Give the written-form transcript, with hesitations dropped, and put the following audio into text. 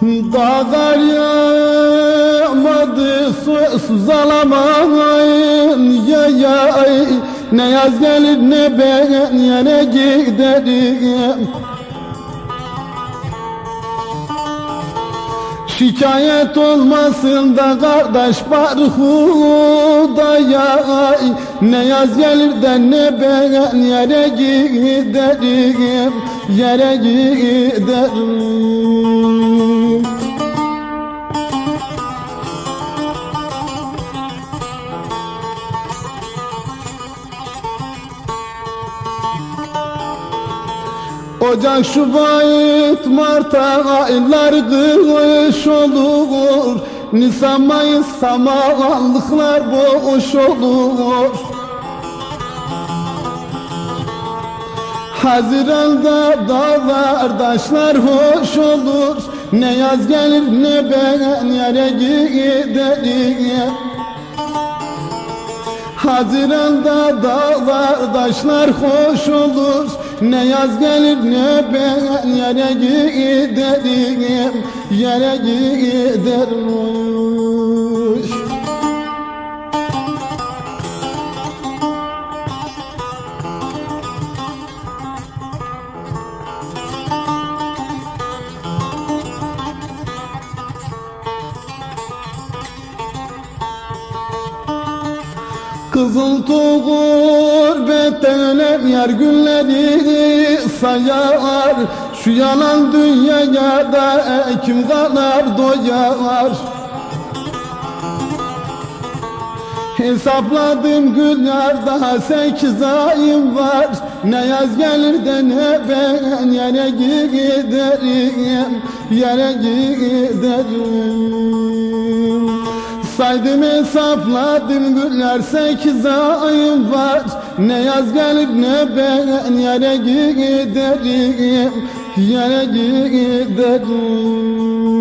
Dağlar yağmadı, susuz alamayın ya. Ne yaz gelir ne ben yine giderim. Şikayet olmasın da kardeş barhudaya. Ne yaz gelir de ne ben yere giderim, yere giderim. Ocak, Şubat, Mart aylar kış olur. Nisan, Mayıs samanlıklar boş olur. Haziran'da dağlar taşlar hoş olur. Ne yaz gelir ne ben yere giderim. Haziran'da dağlar taşlar hoş olur. Ne yaz gelir ne ben yere giderim, yere giderim. Kızıl gurbette ölen yer günleri sayar. Şu yalan dünyaya da kim kadar doyar. Hesapladım gün yar daha 8 ayım var. Ne yaz gelir de ne ben yere giderim, yere giderim. Saydım hesapladım günler 8 ayım var. Ne yaz gelir ne ben yere giderim, yere giderim.